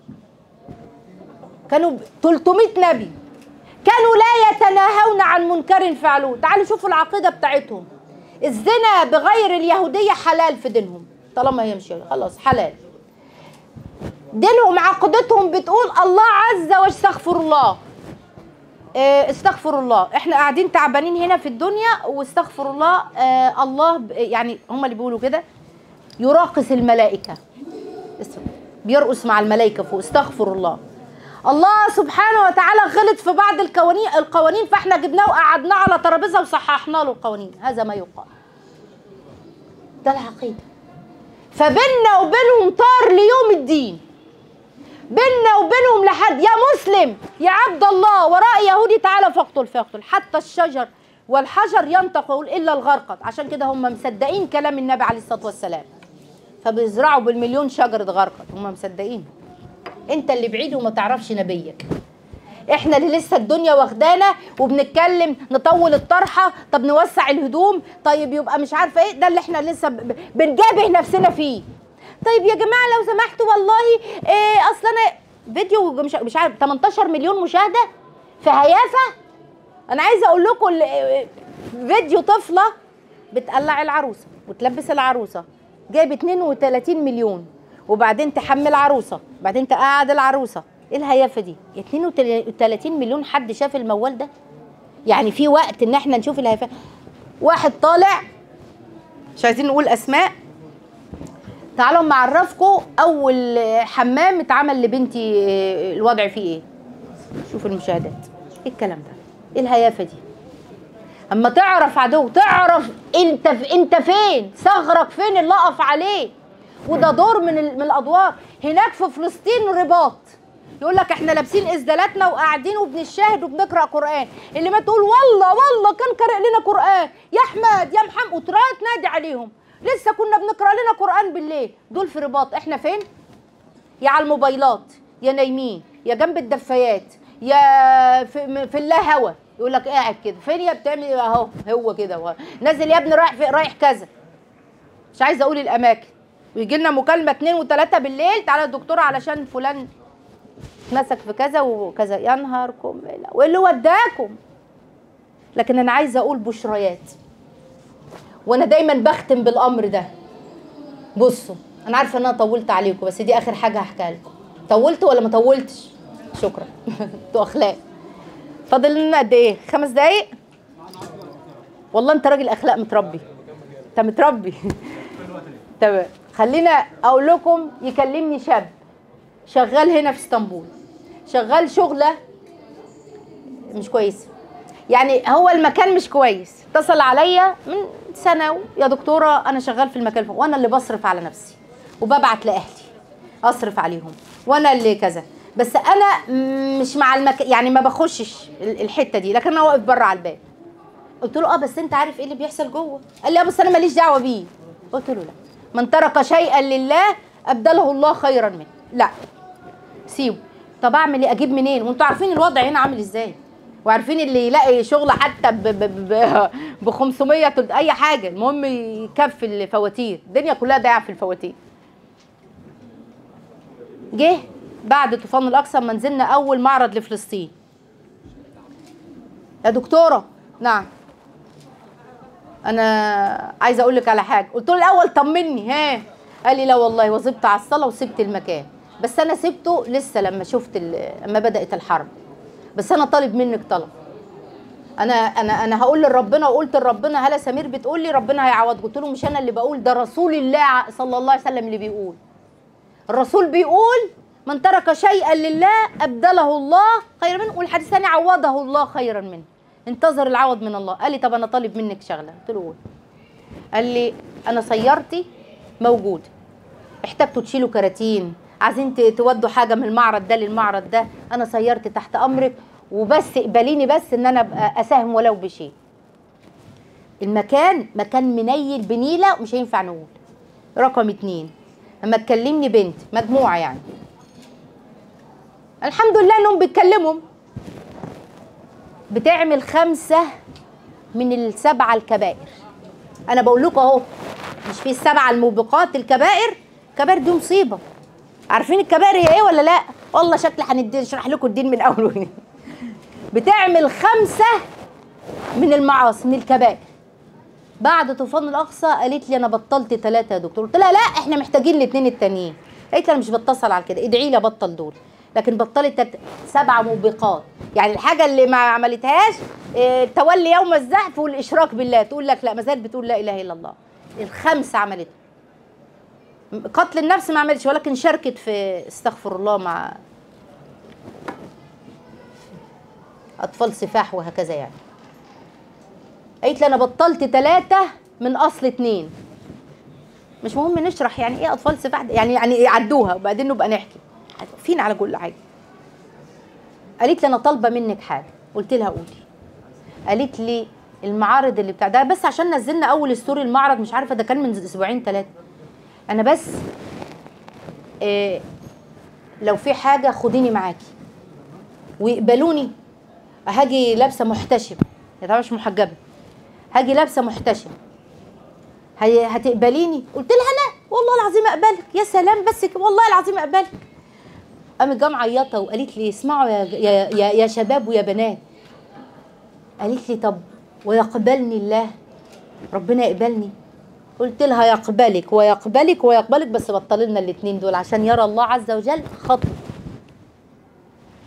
كانوا ثلاثمية نبي كانوا لا يتناهون عن منكر فعلوه. تعالوا شوفوا العقيده بتاعتهم. الزنا بغير اليهوديه حلال في دينهم، طالما هي مش خلاص حلال. دينهم عقيدتهم بتقول الله عز وجل استغفر الله اه استغفر الله. احنا قاعدين تعبانين هنا في الدنيا واستغفر الله. اه الله يعني هم اللي بيقولوا كده يراقص الملائكه، بيرقص مع الملائكه فوق، استغفر الله. الله سبحانه وتعالى غلط في بعض القوانين القوانين فاحنا جبناه وقعدناه على ترابيزه وصححنا له القوانين. هذا ما يقال. ده العقيده. فبيننا وبينهم طار ليوم الدين، بيننا وبينهم لحد يا مسلم يا عبد الله وراء يهودي تعالى فاقتل فاقتل، حتى الشجر والحجر ينطق ويقول الا الغرقد. عشان كده هم مصدقين كلام النبي عليه الصلاه والسلام، فبيزرعوا بالمليون شجره غرقد، هم مصدقين. انت اللي بعيد وما تعرفش نبيك. احنا اللي لسه الدنيا واخدانا وبنتكلم نطول الطرحه، طب نوسع الهدوم، طيب يبقى مش عارفه ايه. ده اللي احنا لسه بنجابه نفسنا فيه. طيب يا جماعه لو سمحتوا والله إيه، اصل انا فيديو مش مش عارف تمنتاشر مليون مشاهده في هيافه. انا عايزه اقول لكم فيديو طفله بتقلع العروسه وتلبس العروسه جايب اتنين وتلاتين مليون، وبعدين تحمل عروسه، بعدين تقعد العروسه ايه الهيافه دي؟ اتنين وتلاتين مليون حد شاف الموال ده؟ يعني في وقت ان احنا نشوف الهيافه. واحد طالع، مش عايزين نقول اسماء، تعالوا اما اعرفكم اول حمام اتعمل لبنتي الوضع فيه ايه. شوف المشاهدات، ايه الكلام ده؟ ايه الهيافه دي؟ اما تعرف عدو، تعرف انت انت فين، ثغرك فين اللي اقف عليه. وده دور من من الادوار. هناك في فلسطين رباط، يقول لك احنا لابسين اسدالاتنا وقاعدين وبنشاهد وبنقرا قران، اللي ما تقول والله والله كان قارئ لنا قران يا احمد يا محمد وتراي تنادي عليهم، لسه كنا بنقرا لنا قران بالليل. دول في رباط، احنا فين؟ يا على الموبايلات، يا نايمين، يا جنب الدفايات، يا في, في اللا هوا. يقول لك قاعد كده فين يا بتعمل ايه اهو، هو كده نازل يا ابني رايح في رايح كذا، مش عايزه اقول الاماكن. ويجي لنا مكالمه اتنين وتلاته بالليل، تعالى يا دكتوره علشان فلان اتمسك في كذا وكذا. يا نهاركم وايه اللي وداكم. لكن انا عايزه اقول بشريات، وانا دايما بختم بالامر ده. بصوا انا عارفه ان انا طولت عليكم، بس دي اخر حاجه هحكيها لكم. طولت ولا ما طولتش؟ شكرا. انتوا اخلاق. فاضل لنا قد ايه؟ خمس دقايق؟ والله انت راجل اخلاق متربي، انت متربي. تمام. خلينا اقول لكم، يكلمني شاب شغال هنا في اسطنبول، شغال شغله مش كويسه، يعني هو المكان مش كويس. اتصل عليا من سنه، يا دكتوره انا شغال في المكان وانا اللي بصرف على نفسي وببعت لاهلي اصرف عليهم وانا اللي كذا، بس انا مش مع المكان، يعني ما بخشش الحته دي، لكن انا واقف بره على الباب. قلت له اه بس انت عارف ايه اللي بيحصل جوه؟ قال لي اه بس انا ماليش دعوه بيه. قلت له لا، من ترك شيئا لله ابدله الله خيرا منه. لا سيبه. طب اعمل ايه؟ اجيب منين؟ وانتوا عارفين الوضع هنا عامل ازاي، وعارفين اللي يلاقي شغل حتى ب خمسمية اي حاجه، المهم يكفي الفواتير، الدنيا كلها ضايعه في الفواتير. جه بعد طوفان الاقصى ما نزلنا اول معرض لفلسطين. يا دكتوره نعم انا عايزه اقول لك على حاجه. قلت له الاول طمني ها. قال لي لا والله وظبت على الصلاه وسبت المكان، بس انا سبته لسه لما شفت لما بدات الحرب، بس انا طالب منك طلب. انا انا انا هقول لربنا، وقلت لربنا هلا سمير بتقول لي ربنا هيعوضك. قلت له مش انا اللي بقول، ده رسول الله صلى الله عليه وسلم اللي بيقول. الرسول بيقول من ترك شيئا لله ابدله الله خيرا منه، والحديث الثاني عوضه الله خيرا منه. انتظر العوض من الله. قال لي طب انا طالب منك شغله. قلت له قول. قال لي انا سيارتي موجوده، احتجتوا تشيلوا كراتين، عايزين تودوا حاجه من المعرض ده للمعرض ده، انا سيارتي تحت امرك، وبس اقبليني بس ان انا ابقى اساهم ولو بشيء. المكان مكان منيل بنيله ومش هينفع نقول. رقم اتنين، اما تكلمني بنت مجموعه يعني الحمد لله انهم بيتكلموا، بتعمل خمسه من السبعه الكبائر. انا بقول لكم اهو، مش في السبعه الموبقات الكبائر، الكبائر دي مصيبه. عارفين الكبائر هي ايه ولا لا؟ والله شكلي هنشرح لكم الدين من اول. بتعمل خمسه من المعاصي من الكبائر. بعد طوفان الاقصى قالت لي انا بطلت ثلاثه يا دكتور. قلت لها لا احنا محتاجين الاثنين التانيين. قالت لي انا مش بتصل على كده، ادعي لي ابطل دول. لكن بطلت سبعه موبقات، يعني الحاجه اللي ما عملتهاش اه تولي يوم الزحف والاشراك بالله، تقول لك لا ما زالت بتقول لا اله الا الله. الخمسه عملتها. قتل النفس ما عملتش، ولكن شاركت في استغفر الله مع اطفال سفاح وهكذا يعني. قالت لي انا بطلت ثلاثه من اصل اثنين. مش مهم نشرح يعني ايه اطفال سفاح، يعني يعني عدوها وبعدين نبقى نحكي فين على كل حاجه. قالت لي انا طالبه منك حاجه. قلت لها قولي. قالت لي المعارض اللي بتاع ده، بس عشان نزلنا اول ستوري المعرض مش عارفه ده كان من اسبوعين ثلاثه، انا بس إيه لو في حاجه خديني معاكي ويقبلوني، هاجي لابسه محتشمه، طبعا مش محجبه، هاجي لابسه محتشمه، هتقبليني؟ قلت لها لا والله العظيم اقبلك. يا سلام بس والله العظيم اقبلك. قامت جا معيطه وقالت لي اسمعوا يا يا يا, يا شباب ويا بنات. قالت لي طب ويقبلني الله، ربنا يقبلني؟ قلت لها يقبلك ويقبلك ويقبلك، بس بطل لنا الاثنين دول عشان يرى الله عز وجل خطوه.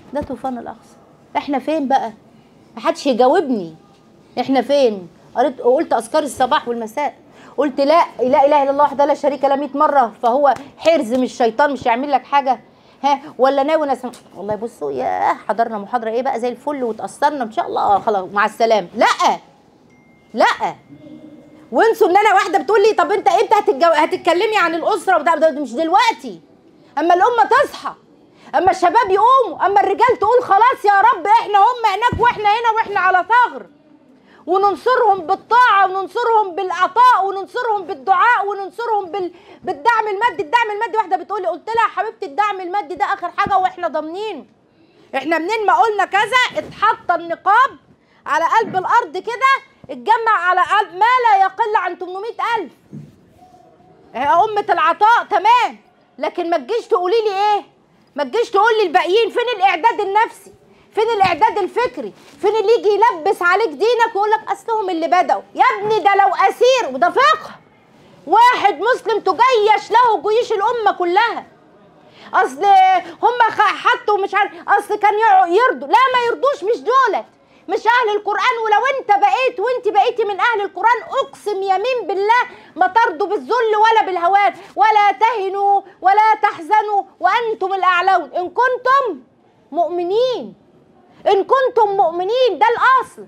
ده طوفان الاقصى. احنا فين بقى؟ محدش يجاوبني. احنا فين؟ قريت وقلت اذكار الصباح والمساء، قلت لا لا اله الا الله وحده لا شريك له مية مره، فهو حرز من الشيطان مش هيعمل لك حاجه. ها ولا ناوي ناس والله بصوا يا حضرنا محاضره ايه بقى زي الفل وتاثرنا ان شاء الله اه خلاص مع السلامه. لا لا وانسوا ان انا واحده بتقول لي طب انت امتى هتتجو... هتتكلمي عن الاسره وده ده مش دلوقتي. اما الامه تصحى، اما الشباب يقوموا، اما الرجال تقول خلاص يا رب احنا هم هناك واحنا هنا واحنا على ثغر، وننصرهم بالطاعه وننصرهم بالعطاء وننصرهم بالدعاء وننصرهم بال... بالدعم المادي. الدعم المادي واحده بتقول لي قلت لها يا حبيبتي الدعم المادي ده اخر حاجه واحنا ضامنين. احنا منين ما قلنا كذا اتحط النقاب على قلب الارض كده اتجمع على قلب ما لا يقل عن ثمانمائة ألف. أمة العطاء تمام، لكن ما تجيش تقولي لي ايه؟ ما تجيش تقول لي الباقيين فين الاعداد النفسي؟ فين الاعداد الفكري؟ فين اللي يجي يلبس عليك دينك ويقول لك اصلهم اللي بدأوا؟ يا ابني ده لو اسير وده فقه واحد مسلم تجيش له جيوش الامه كلها. اصل هم حطوا مش عارف اصل كان يرضوا، لا ما يرضوش مش دولت مش اهل القران. ولو انت بقيت وانت بقيتي من اهل القران اقسم يمين بالله ما ترضوا بالذل ولا بالهوان، ولا تهنوا ولا تحزنوا وانتم الاعلون ان كنتم مؤمنين. ان كنتم مؤمنين ده الاصل.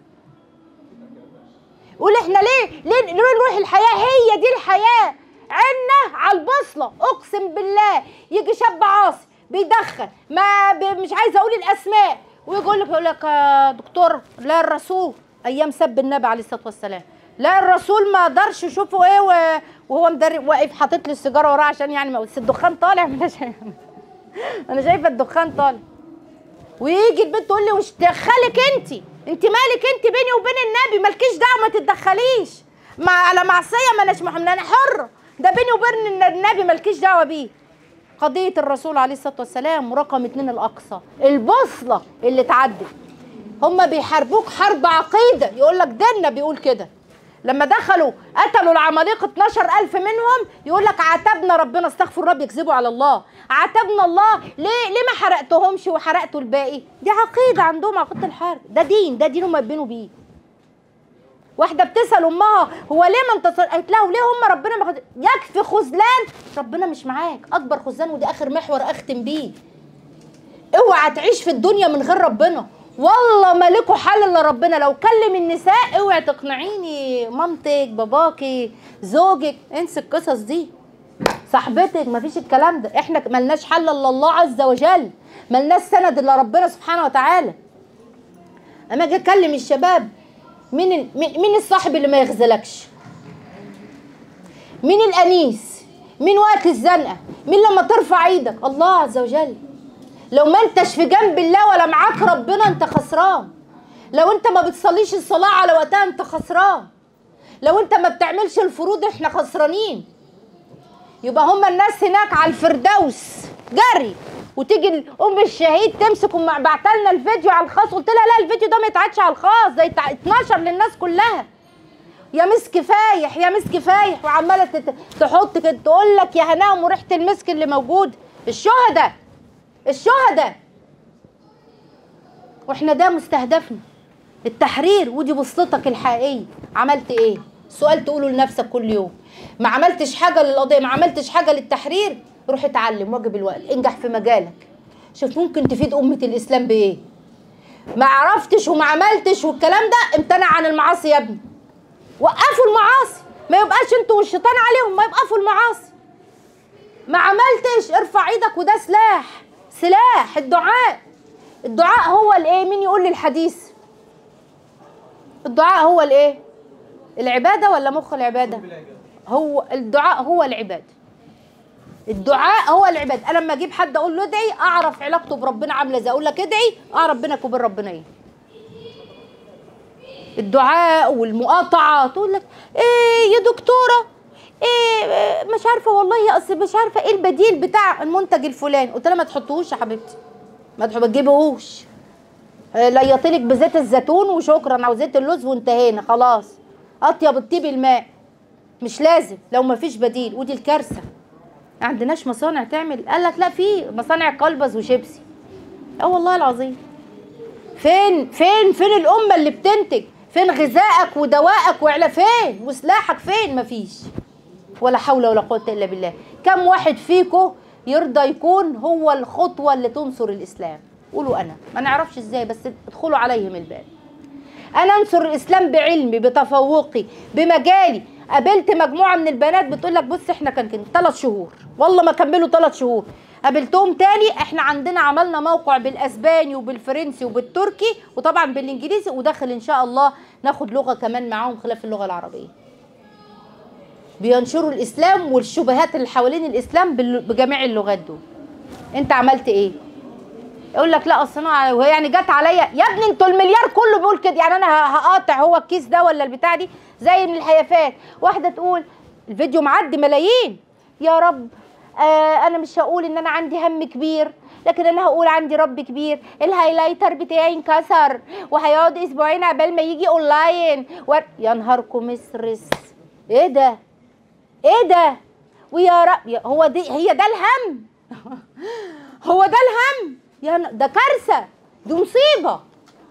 قول احنا ليه ليه ليه نروح الحياه؟ هي دي الحياه، عنا على البصله. اقسم بالله يجي شاب عاصي بيدخن ما مش عايزه اقول الاسماء ويقول لك يقول لك يا دكتور لا الرسول ايام سب النبي عليه الصلاه والسلام، لا الرسول ما قدرش يشوفه ايه وهو مدرب واقف حاطط لي السيجاره وراه عشان يعني ما الدخان طالع. انا شايفه انا شايفه الدخان طالع. ويجي البنت تقول لي وش دخلك انت؟ انت مالك انت بيني وبين النبي؟ مالكيش دعوه ما تتدخليش مع على معصيه ما اناش محمد انا حره، ده بيني وبين النبي مالكيش دعوه بيه. قضيه الرسول عليه الصلاه والسلام ورقم اتنين الاقصى البوصله اللي اتعدت. هم بيحاربوك حرب عقيده، يقول لك ديننا بيقول كده. لما دخلوا قتلوا العمالقه اتناشر ألف منهم يقول لك عاتبنا ربنا، استغفر رب يكذبوا على الله، عاتبنا الله ليه ليه ما حرقتهمش وحرقتوا الباقي؟ دي عقيده عندهم، عقيده الحرب، ده دين، ده دين هم يبينوا بيه. واحده بتسال امها هو ليه ما انتصر؟ قالت لها وليه هم ربنا ما خد... يكفي خذلان، ربنا مش معاك اكبر خذلان. ودي اخر محور اختم بيه. اوعى تعيش في الدنيا من غير ربنا، والله ما لكوا حل الا ربنا. لو كلم النساء اوعي تقنعيني مامتك باباكي زوجك، انسي القصص دي، صاحبتك، مفيش الكلام ده. احنا ملناش حل الا الله عز وجل، ملناش سند الا ربنا سبحانه وتعالى. اما اجي اكلم الشباب، مين مين الصاحب اللي ما يخذلكش؟ مين الانيس؟ مين وقت الزنقه؟ مين لما ترفع ايدك؟ الله عز وجل. لو ما انتش في جنب الله ولا معاك ربنا انت خسران. لو انت ما بتصليش الصلاه على وقتها انت خسران. لو انت ما بتعملش الفروض احنا خسرانين. يبقى هما الناس هناك على الفردوس جري، وتيجي ام الشهيد تمسك بعتلنا الفيديو على الخاص. قلت لها لا الفيديو ده ما يتعادش على الخاص، ده اتنشر للناس كلها. يا مسك فايح يا مسك فايح، وعماله تحط كده تقول لك يا هناهم وريحه المسك اللي موجود. الشهداء الشهداء واحنا ده مستهدفنا التحرير، ودي بوصلتك الحقيقيه. عملت ايه؟ سؤال تقوله لنفسك كل يوم. ما عملتش حاجه للقضيه، ما عملتش حاجه للتحرير، روح اتعلم واجب الوقت، انجح في مجالك، شوف ممكن تفيد امه الاسلام بايه. ما عرفتش وما عملتش والكلام ده، امتنع عن المعاصي يا ابني. وقفوا المعاصي، ما يبقاش انتوا والشيطان عليهم، ما يوقفوا المعاصي. ما عملتش ارفع ايدك، وده سلاح، سلاح الدعاء. الدعاء هو الايه؟ مين يقول لي الحديث؟ الدعاء هو الايه؟ العباده ولا مخ العباده؟ هو الدعاء هو العباده. الدعاء هو العباده. انا لما اجيب حد اقول له ادعي اعرف علاقته بربنا عامله ازاي. اقول لك ادعي اعرف بينك وبين ربنا ايه. الدعاء والمقاطعه، تقول لك ايه يا دكتوره ايه مش عارفه والله اصل مش عارفه ايه البديل بتاع المنتج الفلاني. قلت لها ما تحطوهوش يا حبيبتي، ما تجيبوهوش، ليطلك بزيت الزيتون وشكرا، او زيت اللوز وانتهينا خلاص. اطيب الطيب الماء، مش لازم لو ما فيش بديل. ودي الكارثه، ما عندناش مصانع تعمل. قال لك لا في مصانع قلبز وشيبسي، اه والله العظيم. فين فين فين الامه اللي بتنتج؟ فين غذائك ودوائك وعلى فين وسلاحك فين؟ مفيش. ولا حول ولا قوه الا بالله. كم واحد فيكم يرضى يكون هو الخطوه اللي تنصر الاسلام؟ قولوا انا. ما نعرفش ازاي بس ادخلوا عليهم الباب. انا انصر الاسلام بعلمي بتفوقي بمجالي. قابلت مجموعه من البنات بتقول لك بص احنا كان كده ثلاث شهور والله ما كملوا ثلاث شهور. قابلتهم تاني احنا عندنا عملنا موقع بالاسباني وبالفرنسي وبالتركي وطبعا بالانجليزي وداخل ان شاء الله ناخد لغه كمان معاهم خلاف اللغه العربيه. بينشروا الاسلام والشبهات اللي حوالين الاسلام بجميع اللغات دول. انت عملت ايه؟ يقول لك لا اصل انا وهي يعني جت عليا. يا ابني انتوا المليار كله بيقول كده، يعني انا هقاطع هو الكيس ده ولا البتاع دي زي من الهيافات. واحده تقول الفيديو معدي ملايين، يا رب آه انا مش هقول ان انا عندي هم كبير لكن انا هقول عندي رب كبير. الهايلايتر بتاعي انكسر وهيقعد اسبوعين عبال ما يجي اونلاين و... يا نهاركم مسرس. ايه ده؟ ايه ده؟ ويا رب هو دي هي ده الهم؟ هو ده الهم؟ يا ده كارثه، دي مصيبه.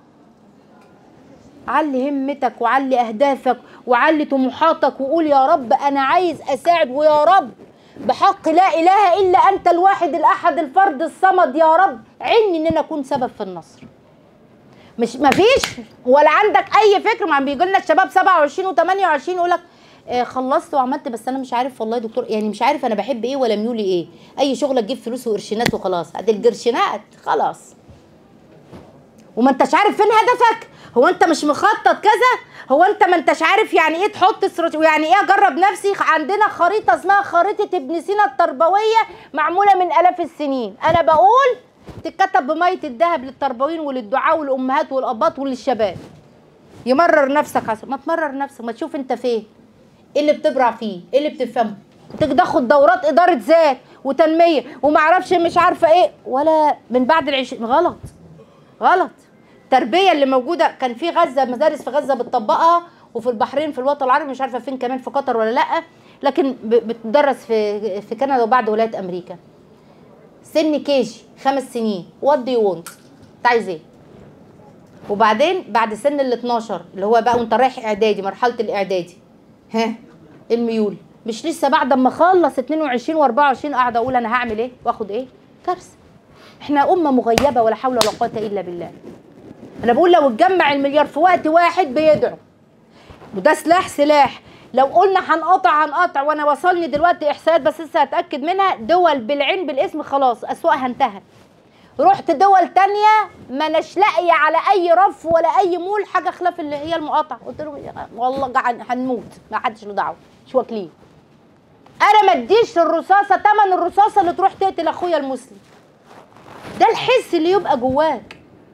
علي همتك وعلي اهدافك وعلي طموحاتك وقول يا رب انا عايز اساعد، ويا رب بحق لا اله الا انت الواحد الاحد الفرد الصمد يا رب عني ان انا اكون سبب في النصر. مش مفيش ولا عندك اي فكر. ما بيجي لنا الشباب سبعة وعشرين وثمانية وعشرين يقول لك آه خلصت وعملت بس انا مش عارف والله يا دكتور، يعني مش عارف انا بحب ايه ولا ميولي ايه. اي شغله تجيب فلوس وقرشينات وخلاص. ادي القرشينات خلاص وما انتش عارف فين هدفك. هو انت مش مخطط كذا؟ هو انت ما انتش عارف يعني ايه تحط استراتيجيه ويعني ايه اجرب نفسي؟ عندنا خريطه اسمها خريطه ابن سينا التربويه معموله من الاف السنين. انا بقول تتكتب بميه الذهب للتربويين وللدعاء والامهات والاباط وللشباب. يمرر نفسك عشان ما تمرر نفسك، ما تشوف انت فين، ايه اللي بتبرع فيه، ايه اللي بتفهمه. تاخد دورات اداره ذات وتنميه وما اعرفش مش عارفه ايه ولا من بعد العشرين. غلط غلط. التربيه اللي موجوده كان في غزه مدارس في غزه بتطبقها وفي البحرين في الوطن العربي مش عارفه فين كمان في قطر ولا لا، لكن بتدرس في في كندا وبعد ولايات امريكا. سن كيجي خمس سنين وات دو يو وونت، انت عايز ايه؟ وبعدين بعد سن ال اتناشر اللي هو بقى وانت رايح اعدادي مرحله الاعدادي، ها الميول مش لسه بعد ما اخلص اتنين وعشرين واربعة وعشرين قاعده اقول انا هعمل ايه واخد ايه؟ كارثه. احنا امه مغيبه ولا حول ولا قوه الا بالله. انا بقول لو اتجمع المليار في وقت واحد بيدعوا وده سلاح سلاح. لو قلنا هنقطع هنقطع وانا وصلني دلوقتي احصائيات بس لسه هتاكد منها. دول بالعين بالاسم خلاص اسواقها انتهت. رحت دول تانية ما ناش لاقيه على اي رف ولا اي مول حاجه خلاف اللي هي المقاطعه. قلت لهم والله هنموت ما حدش له دعوه مش واكلين. انا ما اديش الرصاصه ثمن الرصاصه اللي تروح تقتل اخويا المسلم. ده الحس اللي يبقى جواك.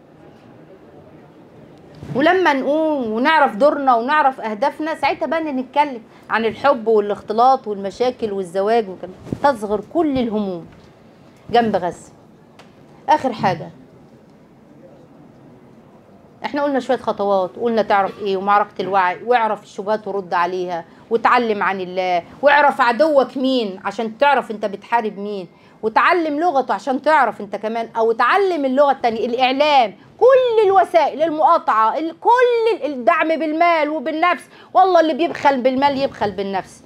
ولما نقوم ونعرف دورنا ونعرف اهدافنا ساعتها بقى نتكلم عن الحب والاختلاط والمشاكل والزواج وكده. تصغر كل الهموم جنب غزه. اخر حاجه احنا قلنا شويه خطوات، قلنا تعرف ايه ومعركه الوعي واعرف الشبهات ورد عليها وتعلم عن الله واعرف عدوك مين عشان تعرف انت بتحارب مين وتعلم لغته عشان تعرف انت كمان او تعلم اللغه الثانيه. الاعلام كل الوسائل المقاطعه كل الدعم بالمال وبالنفس. والله اللي بيبخل بالمال يبخل بالنفس.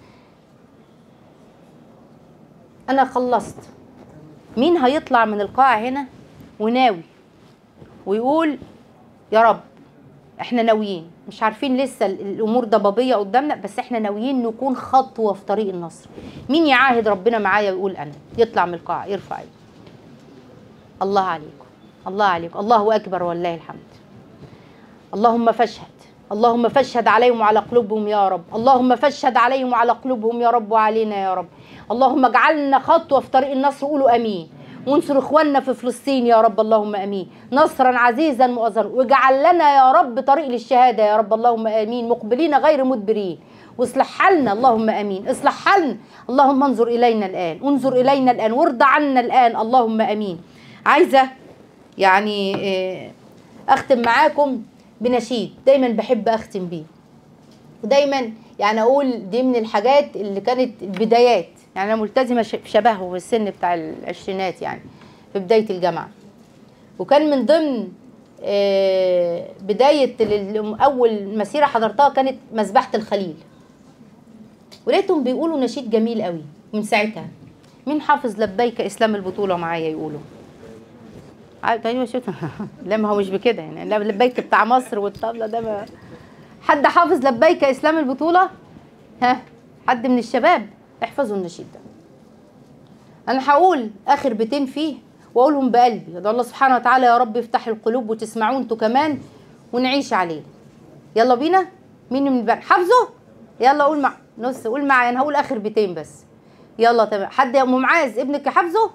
انا خلصت. مين هيطلع من القاعه هنا وناوي ويقول يا رب احنا ناويين مش عارفين لسه الامور ضبابيه قدامنا بس احنا ناويين نكون خطوه في طريق النصر. مين يعاهد ربنا معايا ويقول انا؟ يطلع من القاعه يرفع ايده. الله عليكم الله عليكم الله اكبر والله الحمد. اللهم فاشهد اللهم فاشهد عليهم وعلى قلوبهم يا رب. اللهم فاشهد عليهم وعلى قلوبهم يا رب وعلينا يا رب. اللهم اجعلنا خطوه في طريق النصر. قولوا امين. وانصر اخواننا في فلسطين يا رب اللهم امين نصرا عزيزا مؤزرا. واجعل لنا يا رب طريق للشهاده يا رب اللهم امين مقبلين غير مدبرين. واصلح حالنا اللهم امين. اصلح حالنا اللهم انظر الينا الان انظر الينا الان وارضى عنا الان اللهم امين. عايزه يعني اختم معاكم بنشيد دايما بحب اختم بيه ودايما يعني اقول دي من الحاجات اللي كانت البدايات. يعني انا ملتزمه شبهه في السن بتاع العشرينات يعني في بدايه الجامعه. وكان من ضمن آه، بدايه ال- اول مسيره حضرتها كانت مذبحه الخليل، ولقيتهم بيقولوا نشيد جميل قوي من ساعتها. مين حافظ لبيك اسلام البطوله معايا يقولوا؟ عارف تاني شفت؟ لا ما هو مش بكده يعني، لا لبيك بتاع مصر والطبله ده ما حد حافظ لبيك اسلام البطوله؟ ها حد من الشباب احفظوا النشيد ده. انا هقول اخر بيتين فيه واقولهم بقلبي، ادعو الله سبحانه وتعالى يا رب يفتح القلوب وتسمعوه انتوا كمان ونعيش عليه. يلا بينا. مين من البنات حافظه؟ يلا قول مع نص، قول معايا. انا هقول اخر بيتين بس. يلا تمام. حد يا ام معاذ ابنك حافظه؟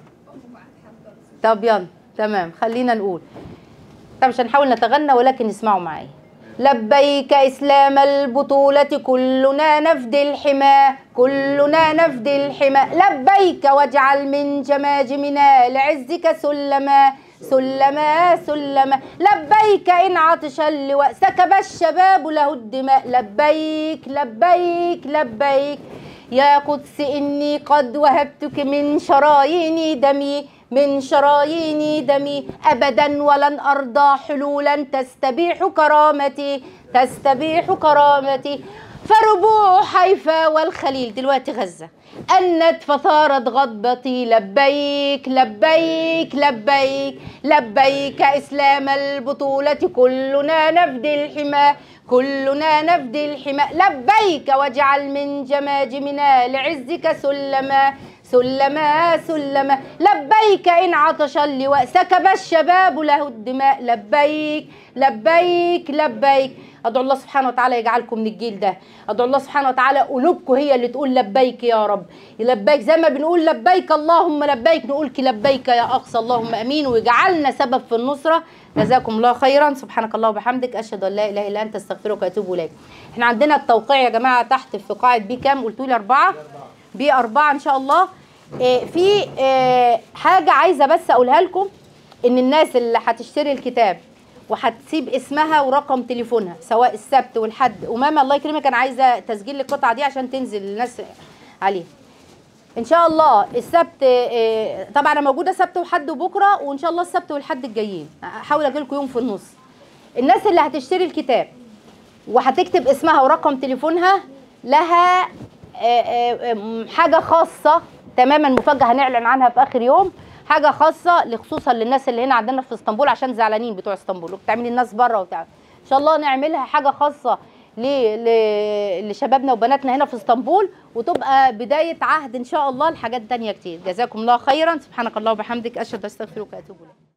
طب يلا تمام خلينا نقول. طب مش هنحاول نتغنى ولكن اسمعوا معايا. لبيك إسلام البطولة كلنا نفدي الحمى، كلنا نفدي الحمى، لبيك واجعل من جماجمنا لعزك سلما سلما سلما، لبيك إن عطش اللواء سكب الشباب له الدماء، لبيك لبيك لبيك يا قدس إني قد وهبتك من شرايين دمي من شرايين دمي أبدا ولن أرضى حلولا تستبيح كرامتي تستبيح كرامتي، فربوع حيفا والخليل دلوقتي غزة أنت فثارت غضبتي، لبيك لبيك لبيك لبيك إسلام البطولة كلنا نفدي الحمى كلنا نفدي الحمى، لبيك واجعل من جماجمنا لعزك سلما سلما سلما، لبيك إن عطش اللواء سكب الشباب له الدماء، لبيك لبيك لبيك. أدعو الله سبحانه وتعالى يجعلكم من الجيل ده، أدعو الله سبحانه وتعالى قلوبكم هي اللي تقول لبيك يا رب، لبيك زي ما بنقول لبيك اللهم لبيك نقولك لبيك يا أقصى اللهم أمين، ويجعلنا سبب في النصرة. جزاكم الله خيرا. سبحانك الله وبحمدك أشهد أن لا إله إلا أنت أستغفرك وأتوب إليك. إحنا عندنا التوقيع يا جماعة تحت في قاعة بي كام؟ قلتوا لي أربعة؟ بي أربعة إن شاء الله. إيه في إيه حاجة عايزة بس أقولها لكم، إن الناس اللي هتشتري الكتاب وهتسيب اسمها ورقم تليفونها سواء السبت والحد. أمامة الله يكرمك أنا عايزة تسجيل القطعة دي عشان تنزل الناس عليها إن شاء الله. السبت إيه طبعا أنا موجودة سبت وحد وبكرة، وإن شاء الله السبت والحد الجايين هحاول أجي لكم يوم في النص. الناس اللي هتشتري الكتاب وهتكتب اسمها ورقم تليفونها لها إيه إيه حاجة خاصة تماما مفاجأة هنعلن عنها في اخر يوم، حاجه خاصه خصوصا للناس اللي هنا عندنا في اسطنبول عشان زعلانين بتوع اسطنبول وبتعملي الناس بره وبتاع. ان شاء الله نعملها حاجه خاصه ل... ل... لشبابنا وبناتنا هنا في اسطنبول، وتبقى بدايه عهد ان شاء الله لحاجات تانية كتير. جزاكم الله خيرا. سبحانك الله وبحمدك اشهد ان لا اله الا انت استغفرك واتوب اليك.